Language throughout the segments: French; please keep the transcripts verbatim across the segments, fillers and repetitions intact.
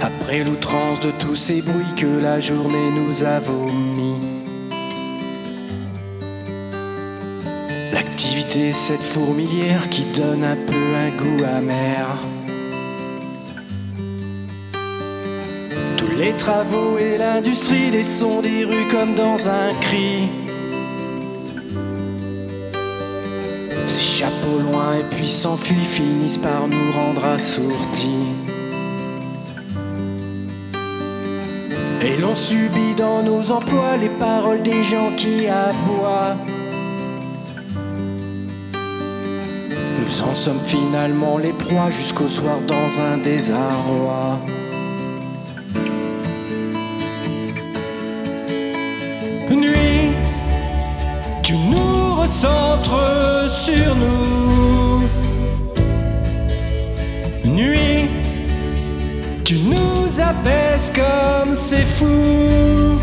Après l'outrance de tous ces bruits que la journée nous a vomis, l'activité, cette fourmilière qui donne un peu un goût amer. Tous les travaux et l'industrie, des sons des rues comme dans un cri, s'échappent au loin et puis s'enfuient, finissent par nous rendre assourdis. Et l'on subit dans nos emplois les paroles des gens qui aboient. Nous en sommes finalement les proies jusqu'au soir dans un désarroi. Nuit, tu nous recentres sur nous. Nuit, tu nous abaisses comme c'est fou.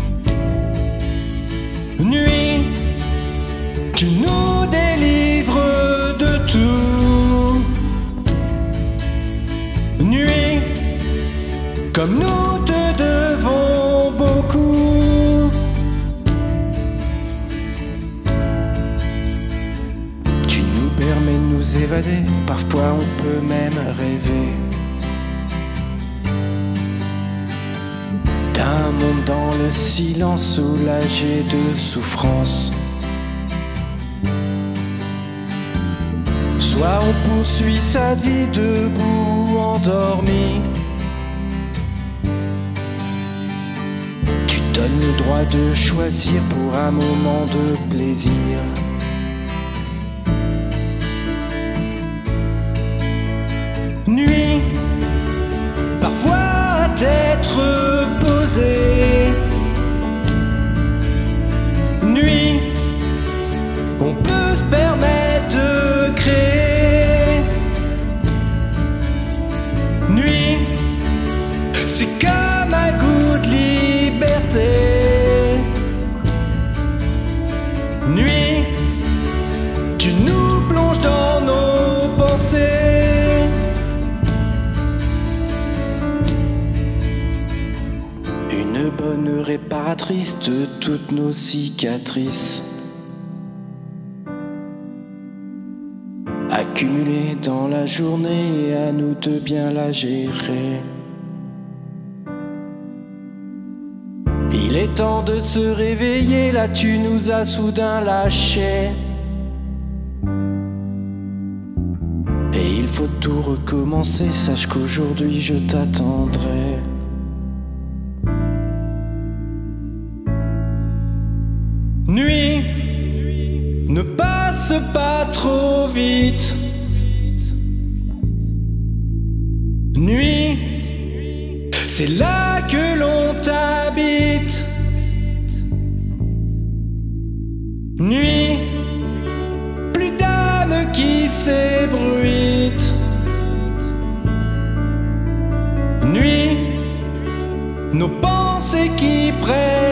Nuit, tu nous délivres de tout. Nuit, comme nous te devons beaucoup. Tu nous permets de nous évader, parfois on peut même rêver d'un monde dans le silence, soulagé de souffrance. Soit on poursuit sa vie debout, endormi. Tu donnes le droit de choisir pour un moment de plaisir. Nuit, parfois à tête reposée. Nuit, on peut se permettre de créer. Nuit, c'est comme un goût de liberté. Nuit, tu nous plonges dans nos pensées. Une bonne réparatrice de toutes nos cicatrices, accumulées dans la journée, et à nous de bien la gérer. Il est temps de se réveiller, là tu nous as soudain lâchés. Et il faut tout recommencer, sache qu'aujourd'hui je t'attendrai. Nuit, ne passe pas trop vite. Nuit, c'est là que l'on t'habite. Nuit, plus d'âme qui s'ébruite. Nuit, nos pensées qui prennent